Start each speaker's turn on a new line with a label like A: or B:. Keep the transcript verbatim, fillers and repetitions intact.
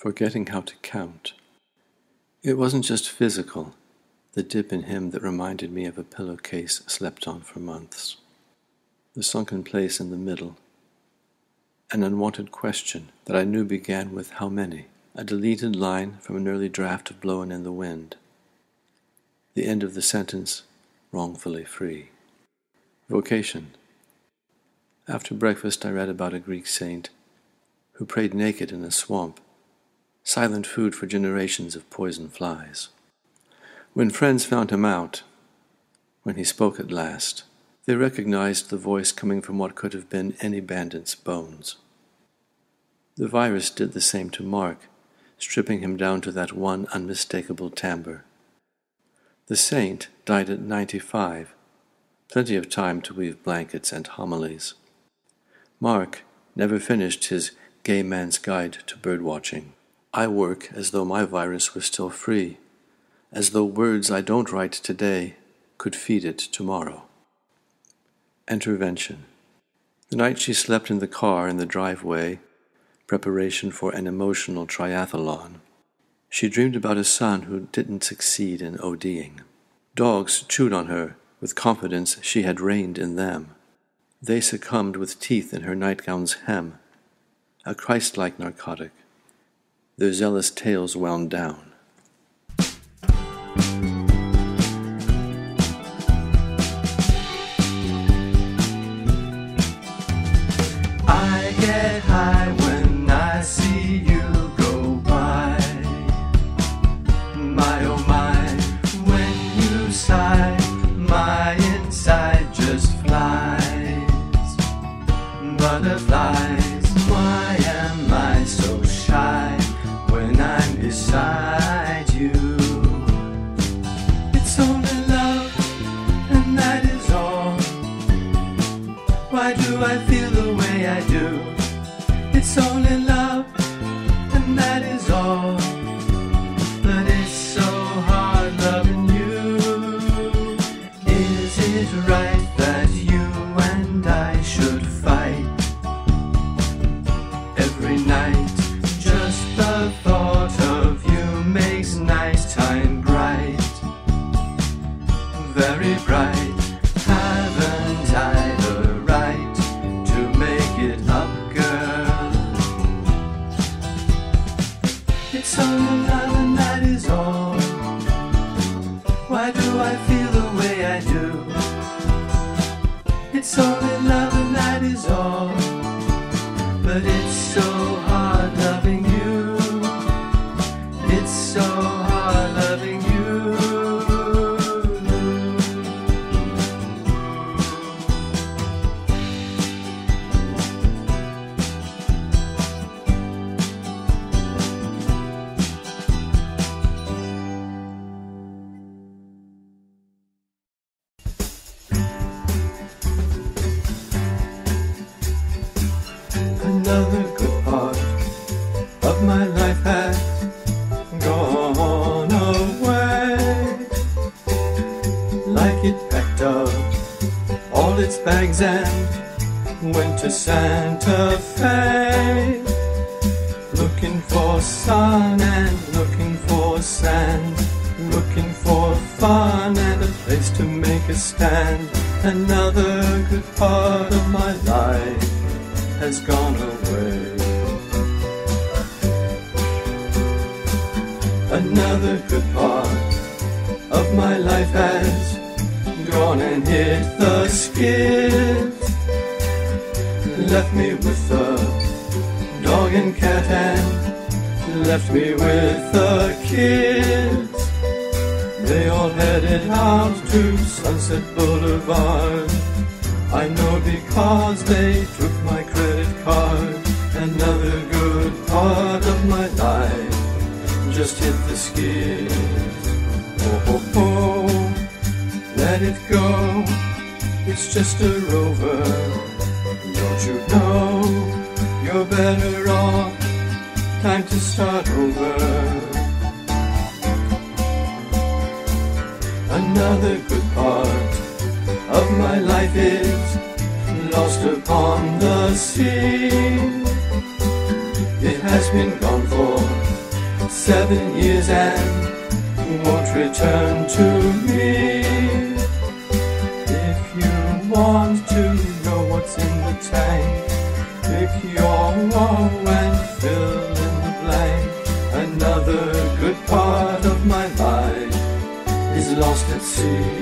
A: Forgetting how to count. It wasn't just physical, the dip in him that reminded me of a pillowcase slept on for months. The sunken place in the middle. An unwanted question that I knew began with how many, a deleted line from an early draft of Blowin' in the Wind. The end of the sentence, wrongfully free. Vocation. After breakfast I read about a Greek saint who prayed naked in a swamp, silent food for generations of poison flies. When friends found him out, when he spoke at last, they recognized the voice coming from what could have been any bandit's bones. The virus did the same to Mark, stripping him down to that one unmistakable timbre. The saint died at ninety-five, plenty of time to weave blankets and homilies. Mark never finished his Gay Man's Guide to Birdwatching. I work as though my virus was still free, as though words I don't write today could feed it tomorrow. Intervention. The night she slept in the car in the driveway, preparation for an emotional triathlon, she dreamed about a son who didn't succeed in ODing. Dogs chewed on her with confidence she had reigned in them. They succumbed with teeth in her nightgown's hem, a Christ-like narcotic. Their zealous tails wound down.
B: I get high when I see you go by. My oh my, when you sigh, my inside just flies. Butterflies, why am I so shy when I'm beside you? It's only love, and that is all. Why do I feel the way I do? It's only love, and that is all. But it's so hard loving you. Is it right that you and I should fight every night? Just the thought of you makes nighttime bright, very bright. Haven't I the right to make it up, girl? It's only love and that is all. Why do I feel the way I do? It's only love and that is all. But it's so hard loving you. It's so hard loving you. Another good part of my life has gone away, like it packed up all its bags and went to Santa Fe, looking for sun and looking for sand, looking for fun and a place to make a stand. Another good part of my life has gone away. Another good part of my life has gone and hit the skids, left me with the dog and cat and left me with the kids. They all headed out to Sunset Boulevard. I know because they took my credit card. Another good part of my life just hit the skids. Oh, oh, oh, let it go, it's just a rover. Don't you know you're better off? Time to start over. Another good part of my life is lost upon the sea. It has been gone for seven years and won't return to me. If you want to know what's in the tank, pick your woe and fill in the blank. Another good part of my life is lost at sea.